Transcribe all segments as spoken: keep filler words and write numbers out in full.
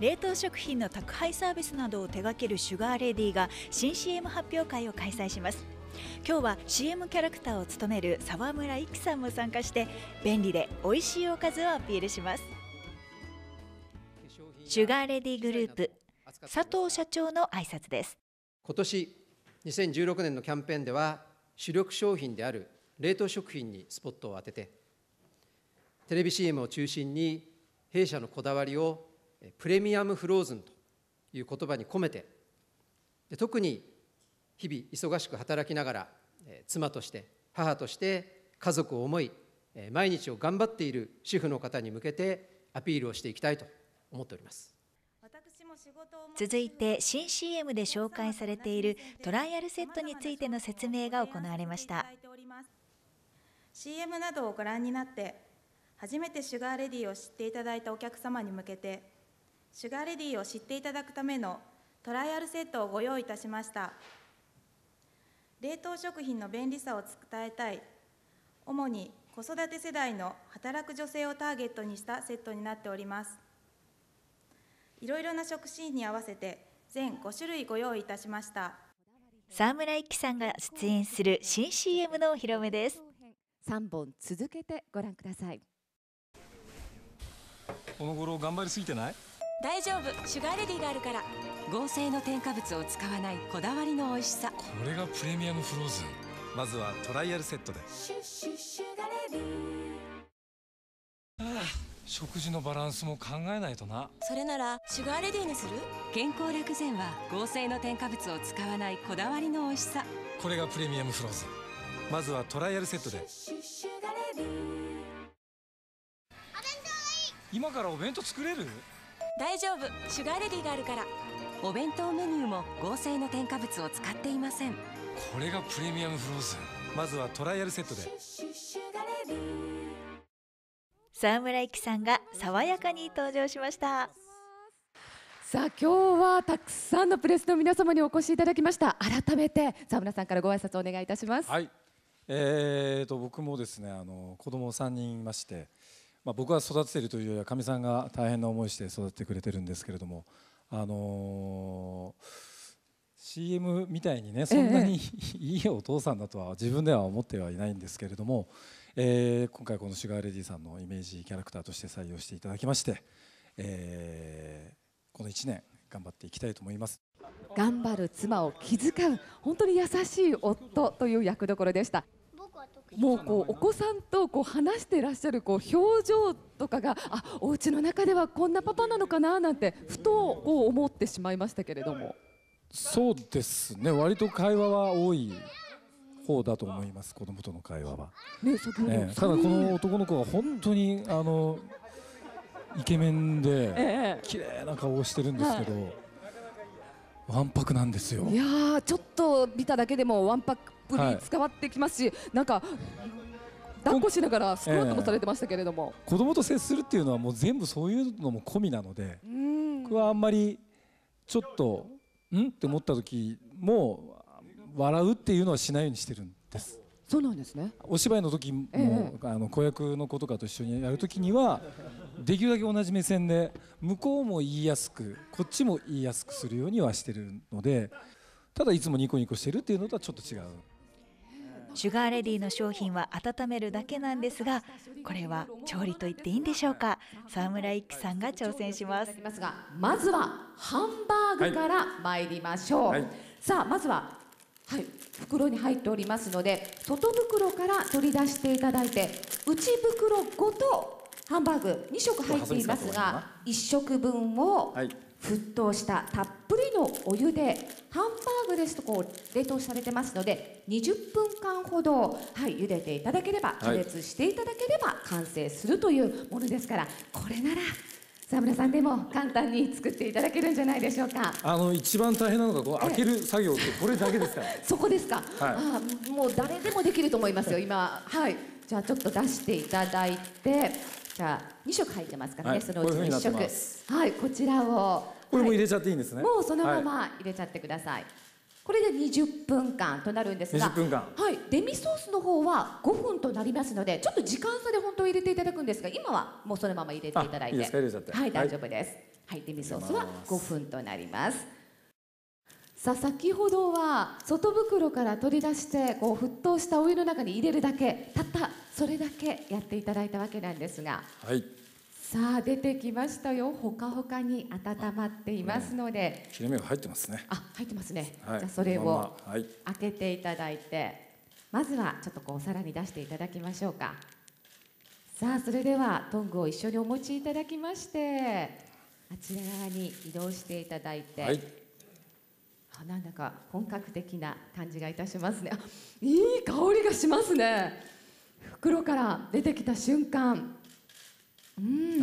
冷凍食品の宅配サービスなどを手掛けるシュガーレディが新 シーエム 発表会を開催します。今日は シーエム キャラクターを務める沢村一樹さんも参加して便利で美味しいおかずをアピールします。シュガーレディグループ佐藤社長の挨拶です。 今年にせんじゅうろくねんのキャンペーンでは主力商品である冷凍食品にスポットを当てて、テレビ シーエム を中心に弊社のこだわりをプレミアムフローズンという言葉に込めて、特に日々忙しく働きながら妻として母として家族を思い毎日を頑張っている主婦の方に向けてアピールをしていきたいと思っております。 続いて新 シーエム で紹介されているトライアルセットについての説明が行われました。 シーエム などをご覧になって初めてシュガーレディを知っていただいたお客様に向けて、シュガーレディを知っていただくためのトライアルセットをご用意いたしました。冷凍食品の便利さを伝えたい、主に子育て世代の働く女性をターゲットにしたセットになっております。いろいろな食シーンに合わせて全ごしゅるいご用意いたしました。 沢村一樹さんが出演する新 シーエム のお披露目です。 さんぼん続けてご覧ください。 この頃頑張りすぎてない？ 大丈夫、シュガーレディがあるから。合成の添加物を使わないこだわりの美味しさ。 これがプレミアムフローズン。まずはトライアルセットで。 シュッシュッシュガーレディ。 はあ、食事のバランスも考えないとな。 それならシュガーレディにする？ 健康薬膳は合成の添加物を使わないこだわりの美味しさ。 これがプレミアムフローズン。まずはトライアルセットで。今からお弁当作れる？ 大丈夫、シュガーレディがあるから。 お弁当メニューも合成の添加物を使っていません。 これがプレミアムフローズン。まずはトライアルセットで。 沢村一樹さんが爽やかに登場しました。 さあ今日はたくさんのプレスの皆様にお越しいただきました。改めて沢村さんからご挨拶お願いいたします。 はい、えー、と僕もですね、あの子供さんにんいまして、まあ、僕は育てているというよりはかみさんが大変な思いして育ててくれてるんですけれども、あのー、シーエム みたいにねそんなに、ええ、いいお父さんだとは自分では思ってはいないんですけれども、えー、今回このシュガーレディさんのイメージキャラクターとして採用していただきまして、えー、このいちねん頑張っていきたいと思います。 頑張る妻を気遣う本当に優しい夫という役どころでした。もうこうお子さんとこう話していらっしゃるこう表情とかが、あ、お家の中ではこんなパパなのかななんてふとこう思ってしまいましたけれども。 そうですね、割と会話は多い方だと思います、子供との会話は。 ね、先ほどええ、ただこの男の子は本当にあのイケメンで綺麗な顔をしてるんですけど、はい、わんぱくなんですよ。 いやー、ちょっと見ただけでもわんぱくぶり伝わってきますし、はい、なんか抱っこしながらスクワットもされてましたけれども、 えー、子供と接するっていうのはもう全部そういうのも込みなので、僕はあんまりちょっとんって思った時も笑うっていうのはしないようにしてるんです。 そうなんですね。 お芝居の時も、えー、あの子役の子とかと一緒にやる時にはできるだけ同じ目線で向こうも言いやすくこっちも言いやすくするようにはしてるので、ただいつもニコニコしてるっていうのとはちょっと違う。 シュガーレディの商品は温めるだけなんですが、これは調理と言っていいんでしょうか。沢村一樹さんが挑戦します。 まずはハンバーグから参りましょう。はい、さあまずは、はい、袋に入っておりますので外袋から取り出していただいて、内袋ごとハンバーグに食入っていますがいっ食分を沸騰したたっぷりのお湯で、ハンバーグですとこう冷凍されてますのでにじゅっぷんかんほど、はい、茹でていただければ、加熱していただければ完成するというものですから、これなら沢村さんでも簡単に作っていただけるんじゃないでしょうか。 あの一番大変なのがこう開ける作業ってこれだけですから。 そこですか。 はい、 あ、もう誰でもできると思いますよ今。はい、じゃあちょっと出していただいて、じゃあに食入ってますからね、はい、そのうちのいっ食、はい、こちらをこれも入れちゃっていいんですね。 もうそのまま入れちゃってください。これでにじゅっぷんかんとなるんですが、 にじゅっぷんかん、 はい、デミソースの方はごふんとなりますので、ちょっと時間差で本当は入れていただくんですが、今はもうそのまま入れていただいて、 いいですか、入れちゃって、 はい、大丈夫です。 はい、デミソースはごふんとなります。さあ、先ほどは外袋から取り出してこう沸騰したお湯の中に入れるだけ、たったそれだけやっていただいたわけなんですが、 はい、 さあ出てきましたよ。ほかほかに温まっていますので、 切れ目が入ってますね。 あ、入ってますね、 はい、 じゃあそれをはい、 開けていただいて、まずはちょっとこうお皿に出していただきましょうか。さあ、それではトングを一緒にお持ちいただきまして、あちら側に移動していただいて、 はい、 あ、なんだか本格的な感じがいたしますね。あ、いい香りがしますね。袋から出てきた瞬間、うん、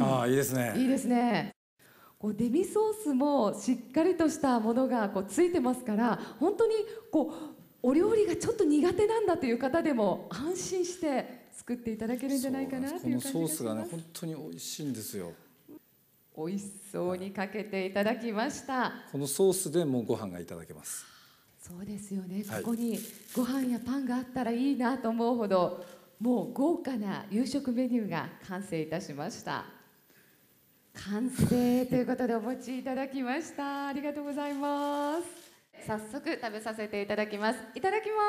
ああ、いいですね。 いいですね。こうデミソースもしっかりとしたものがこうついてますから、本当にこうお料理がちょっと苦手なんだという方でも安心して作っていただけるんじゃないかなという感じがします。 このソースがね、本当に美味しいんですよ。 美味しそうにかけていただきました。 このソースでもうご飯がいただけます。 そうですよね。 はい、 ここにご飯やパンがあったらいいなと思うほど、もう豪華な夕食メニューが完成いたしました。完成ということでお持ちいただきました。ありがとうございます。早速食べさせていただきます。いただきます。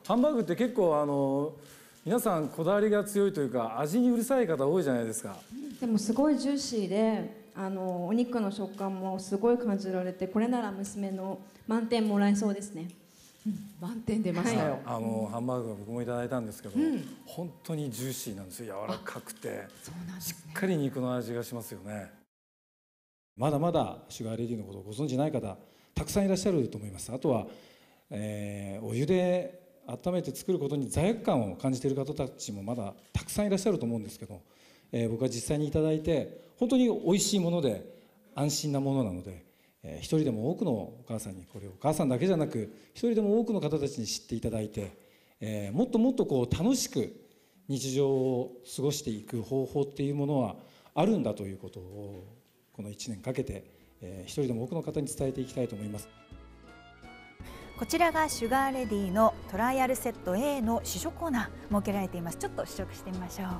ハンバーグって結構あの皆さんこだわりが強いというか、味にうるさい方多いじゃないですか。 でもすごいジューシーで、あのお肉の食感もすごい感じられて、これなら娘の満点もらえそうですね。 うん、満点出ましたよ。はい、 あのハンバーグは僕もいただいたんですけど、うん、本当にジューシーなんですよ。柔らかくて、そうなんですね、しっかり肉の味がしますよね。まだまだシュガーレディのことをご存じない方たくさんいらっしゃると思います。あとは、えー、お湯で温めて作ることに罪悪感を感じている方たちもまだたくさんいらっしゃると思うんですけど、えー、僕は実際にいただいて本当に美味しいもので安心なものなので、えー、一人でも多くのお母さんに、これお母さんだけじゃなく一人でも多くの方たちに知っていただいて、えー、もっともっとこう楽しく日常を過ごしていく方法っていうものはあるんだということをこのいちねんかけて、えー、一人でも多くの方に伝えていきたいと思います。 こちらがシュガーレディのトライアルセット A の試食コーナー設けられています。ちょっと試食してみましょう。こ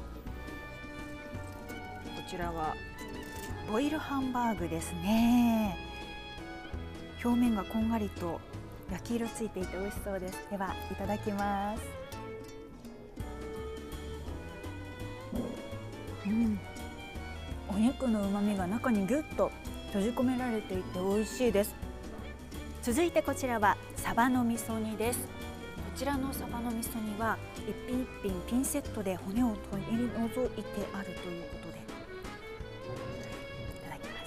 ちらはボイルハンバーグですね。表面がこんがりと焼き色ついていて美味しそうです。ではいただきます。うん、お肉の旨味が中にぎゅっと閉じ込められていて美味しいです。続いてこちらはサバの味噌煮です。こちらのサバの味噌煮は一品一品ピンセットで骨を取り除いてあるということで、いただきます。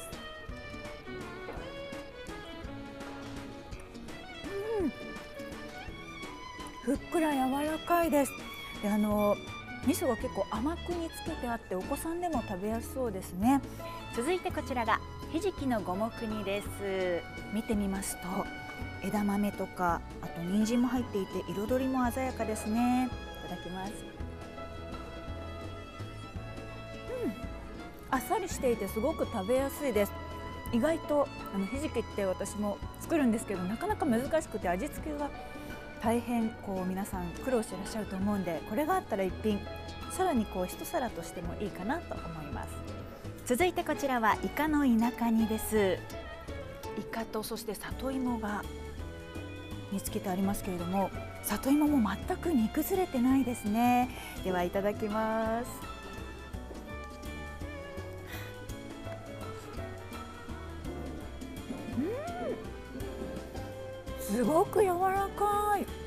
うん、ふっくら柔らかいです。で、あの味噌が結構甘く煮つけてあってお子さんでも食べやすそうですね。続いてこちらがひじきの五目煮です。見てみますと枝豆とかあと人参も入っていて彩りも鮮やかですね。いただきます。うん、あっさりしていてすごく食べやすいです。意外とあのひじきって私も作るんですけどなかなか難しくて味付けが大変こう皆さん苦労していらっしゃると思うんで、これがあったら一品さらにこう一皿としてもいいかなと思います。続いてこちらはイカの田舎煮です。イカとそして里芋が煮つけてありますけれども、里芋も全く煮崩れてないですね。ではいただきます。うん、すごく柔らかい。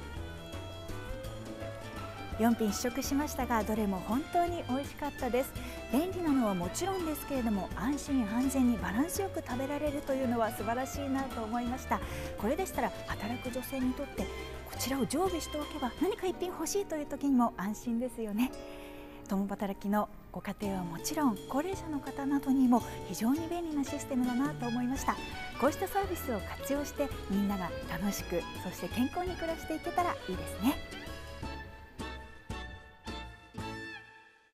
よん品試食しましたがどれも本当に美味しかったです。便利なのはもちろんですけれども安心安全にバランスよく食べられるというのは素晴らしいなと思いました。これでしたら働く女性にとってこちらを常備しておけば何か一品欲しいという時にも安心ですよね。共働きのご家庭はもちろん高齢者の方などにも非常に便利なシステムだなと思いました。こうしたサービスを活用してみんなが楽しくそして健康に暮らしていけたらいいですね。